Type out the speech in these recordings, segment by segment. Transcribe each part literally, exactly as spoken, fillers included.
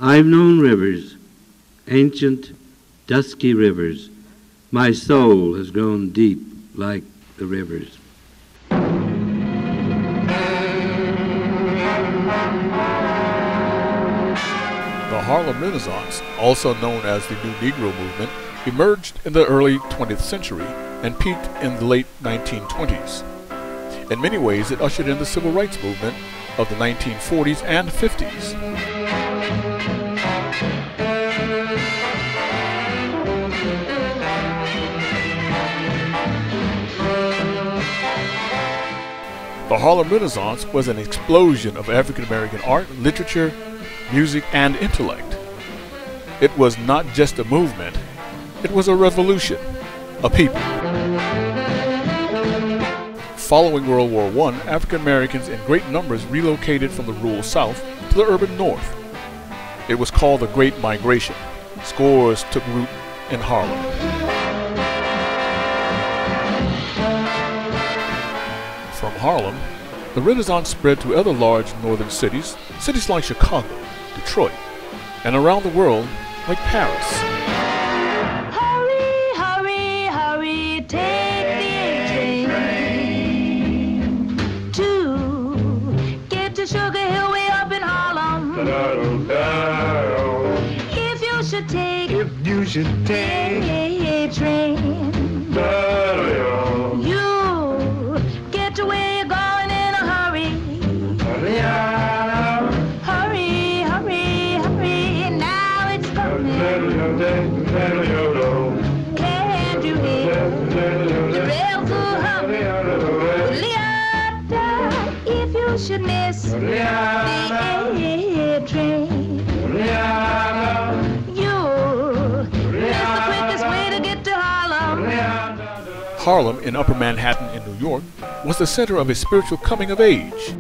I've known rivers, ancient, dusky rivers. My soul has grown deep like the rivers. The Harlem Renaissance, also known as the New Negro Movement, emerged in the early twentieth century and peaked in the late nineteen twenties. In many ways, it ushered in the civil rights movement of the nineteen forties and fifties. The Harlem Renaissance was an explosion of African American art, literature, music, and intellect. It was not just a movement, it was a revolution, a people. Following World War One, African Americans in great numbers relocated from the rural South to the urban North. It was called the Great Migration. Scores took root in Harlem. From Harlem, the Renaissance spread to other large northern cities, cities like Chicago, Detroit, and around the world like Paris. Hurry, hurry, hurry, take the train to get to Sugar Hill way up in Harlem. If you should take, if you should take a train, you get to where you're going in a hurry. Hurry, hurry, hurry, now it's coming. Can't you hear the rails are humming? If you should miss the train, you miss the quickest way to get to Harlem. Harlem, in Upper Manhattan in New York, was the center of a spiritual coming of age.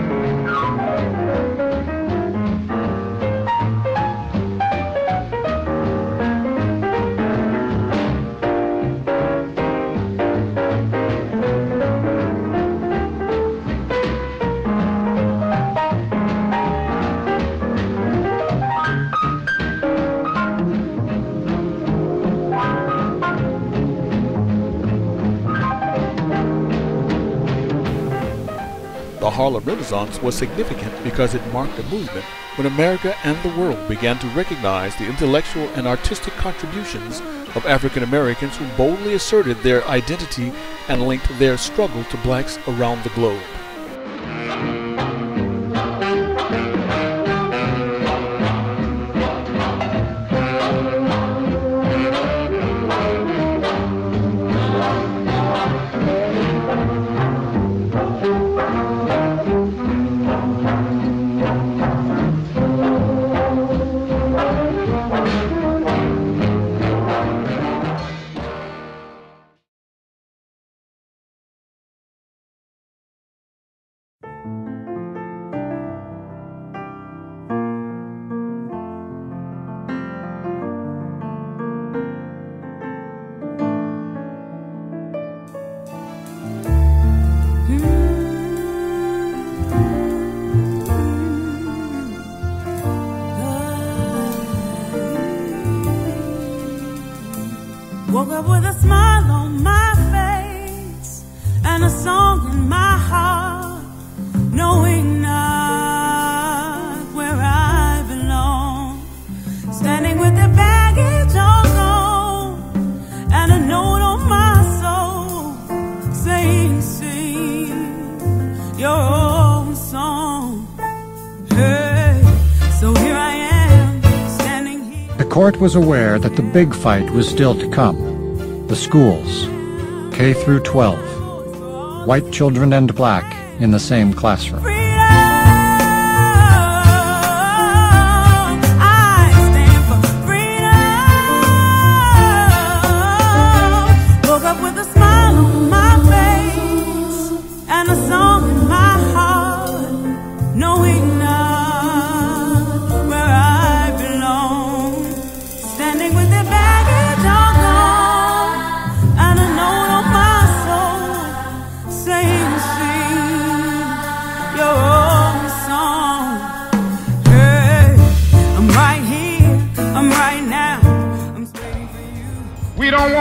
The Harlem Renaissance was significant because it marked a movement when America and the world began to recognize the intellectual and artistic contributions of African Americans who boldly asserted their identity and linked their struggle to blacks around the globe. Woke up with a smile on my face and a song in my heart, knowing not where I belong. Standing with the baggage all gone and a note on my soul saying, sing your own song. Hey, so here I am, standing here. The court was aware that the big fight was still to come. The schools, K through twelve, white children and black in the same classroom. Your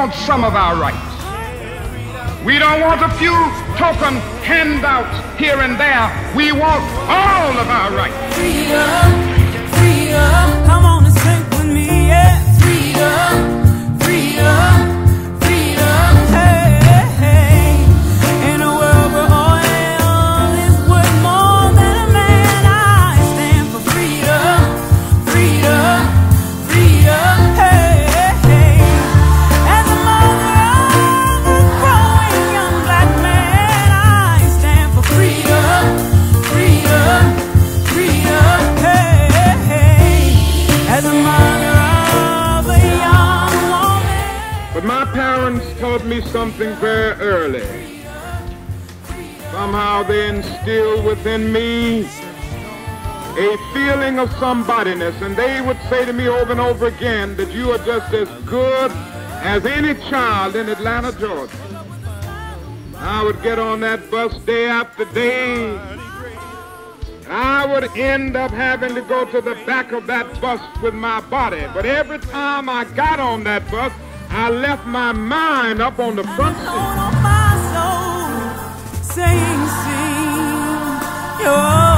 want some of our rights. We don't want a few token handouts here and there. We want all of our rights. Freedom, freedom, come on and sing with me, yeah. Freedom, freedom, freedom, hey, hey. In a world where oil is worth more than a man, I stand for freedom, freedom, freedom, hey, hey. As a mother of a growing young black man, I stand for freedom, freedom, freedom, hey, hey. As a mother of a young woman. But my parents taught me something very early. Somehow they instilled within me a feeling of somebodyness, and they would say to me over and over again that you are just as good as any child in Atlanta, Georgia. I would get on that bus day after day, and I would end up having to go to the back of that bus with my body. But every time I got on that bus, I left my mind up on the front seat. On my soul, saying, sing your